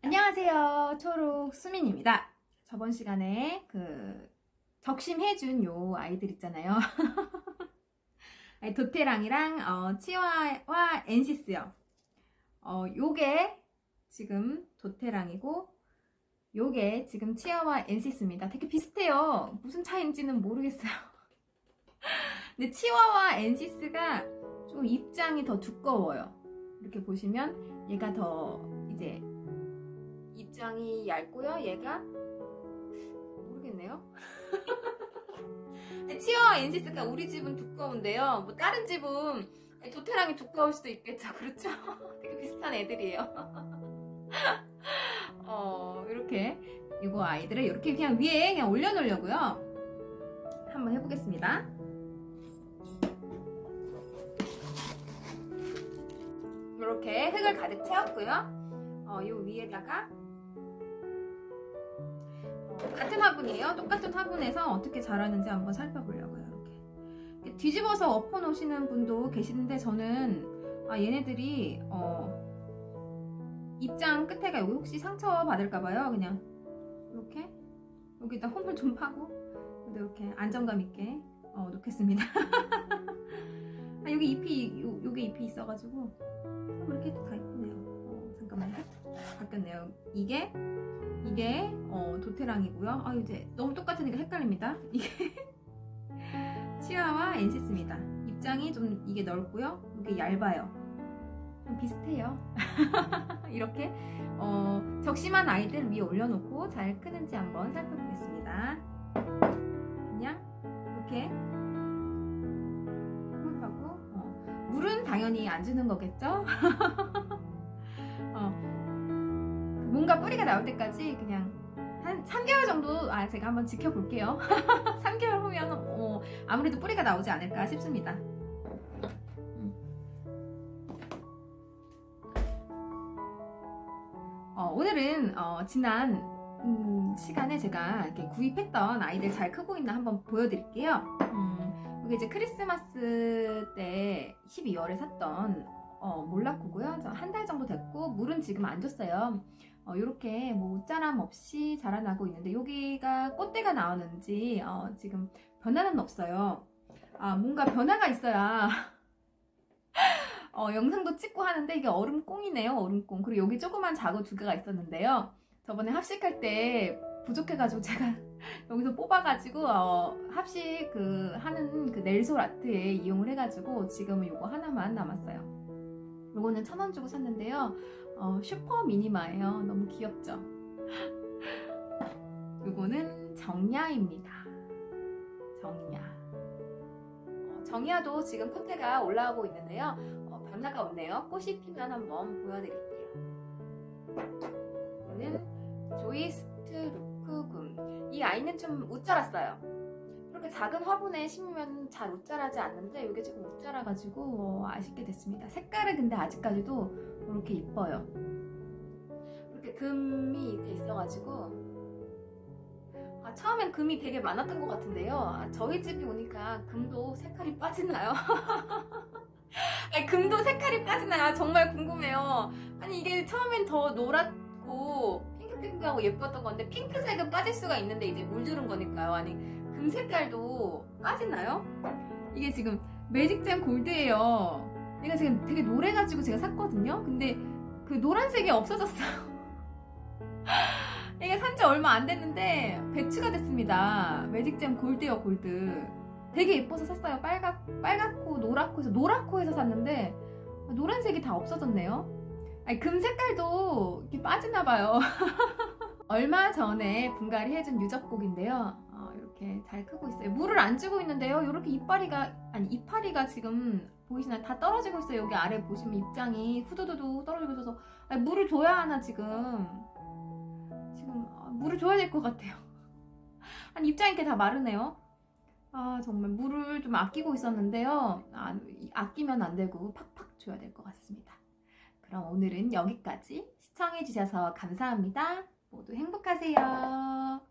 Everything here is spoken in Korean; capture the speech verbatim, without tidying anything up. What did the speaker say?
안녕하세요. 초록 수민입니다. 저번 시간에 그 적심해준 요 아이들 있잖아요. 도테랑이랑 어, 치와와 엔시스요. 어, 요게 지금 도테랑이고 요게 지금 치아와 엔시스입니다. 되게 비슷해요. 무슨 차이인지는 모르겠어요. 근데 치와와 엔시스가 좀 입장이 더 두꺼워요. 이렇게 보시면 얘가 더 이제 입장이 얇고요. 얘가 모르겠네요. 치와와 엔시스가 우리 집은 두꺼운데요. 뭐 다른 집은 도테랑이 두꺼울 수도 있겠죠. 그렇죠? 되게 비슷한 애들이에요. 어, 이렇게 이거 아이들을 이렇게 그냥 위에 그냥 올려놓으려고요. 한번 해보겠습니다. 이렇게 흙을 가득 채웠고요. 어, 요 위에다가 어, 같은 화분이에요. 똑같은 화분에서 어떻게 자라는지 한번 살펴보려고요. 이렇게 뒤집어서 엎어 놓으시는 분도 계시는데 저는 아, 얘네들이 어, 입장 끝에가 여기 혹시 상처 받을까봐요. 그냥 이렇게 여기다 홈을 좀 파고 이렇게 안정감 있게 어, 놓겠습니다. 아, 여기 잎이 요, 요게 잎이 있어가지고 이렇게 다 이쁘네요. 어, 잠깐만요. 바뀌었네요. 이게 이게 어, 도테랑이고요. 아 이제 너무 똑같으니까 헷갈립니다. 이게 치와와 엔시스입니다. 입장이 좀 이게 넓고요. 이게 얇아요. 좀 비슷해요. 이렇게 어, 적심한 아이들 위에 올려놓고 잘 크는지 한번 살펴보겠습니다. 그냥 이렇게 흙하고 어, 물은 당연히 안 주는 거겠죠? 어, 뭔가 뿌리가 나올 때까지 그냥 한 삼 개월 정도 아 제가 한번 지켜볼게요. 삼 개월 후면 어, 아무래도 뿌리가 나오지 않을까 싶습니다. 어, 오늘은 어, 지난 음, 시간에 제가 이렇게 구입했던 아이들 잘 크고 있나 한번 보여드릴게요. 음, 이게 이제 크리스마스 때 십이월에 샀던 어, 몰라코고요. 한 달 정도 됐고 물은 지금 안 줬어요. 어, 이렇게 뭐 옷자람 없이 자라나고 있는데 여기가 꽃대가 나오는지 어, 지금 변화는 없어요. 아, 뭔가 변화가 있어야 어, 영상도 찍고 하는데 이게 얼음꽁이네요. 얼음꽁. 그리고 여기 조그만 자구 두 개가 있었는데요. 저번에 합식할 때 부족해가지고 제가 여기서 뽑아가지고 어, 합식 그 하는 그 넬솔 아트에 이용을 해가지고 지금은 요거 하나만 남았어요. 요거는 천 원 주고 샀는데요. 어, 슈퍼 미니마예요. 너무 귀엽죠? 요거는 정야입니다. 정야. 어, 정야도 지금 꽃대가 올라오고 있는데요. 어, 변화가 없네요. 꽃이 피면 한번 보여드릴게요. 이거는 조이스트 루크금. 이 아이는 좀 못 자랐어요. 이렇게 작은 화분에 심으면 잘 못 자라지 않는데 이게 조금 못 자라가지고 어, 아쉽게 됐습니다. 색깔은 근데 아직까지도 이렇게 이뻐요. 이렇게 금이 돼 있어가지고 아, 처음엔 금이 되게 많았던 것 같은데요. 아, 저희 집이 오니까 금도 색깔이 빠지나요? 아니, 금도 색깔이 빠지나요? 정말 궁금해요. 아니 이게 처음엔 더 노랗고 핑크핑크하고 예뻤던 건데 핑크색은 빠질 수가 있는데 이제 물들은 거니까요. 아니 금 색깔도 빠지나요? 이게 지금 매직잼 골드예요. 얘가 지금 되게 노래가지고 제가 샀거든요. 근데 그 노란색이 없어졌어요. 얘가 산지 얼마 안 됐는데 배추가 됐습니다. 매직잼 골드요, 골드. 되게 예뻐서 샀어요. 빨갛, 빨갛고 노랗고 해서 노랗고 해서 샀는데 노란색이 다 없어졌네요. 아니, 금 색깔도 이렇게 빠지나봐요. 얼마 전에 분갈이 해준 유적곡인데요. 어, 이렇게 잘 크고 있어요. 물을 안 주고 있는데요. 이렇게 이파리가 아니 이파리가 지금 보이시나요? 다 떨어지고 있어요. 여기 아래 보시면 입장이 후두두두 떨어지고 있어서 아니, 물을 줘야 하나 지금 지금 아, 물을 줘야 될 것 같아요. 아니 입장이 이렇게 다 마르네요. 아 정말 물을 좀 아끼고 있었는데요. 아, 아끼면 안 되고 팍팍 줘야 될 것 같습니다. 그럼 오늘은 여기까지 시청해주셔서 감사합니다. 모두 행복하세요.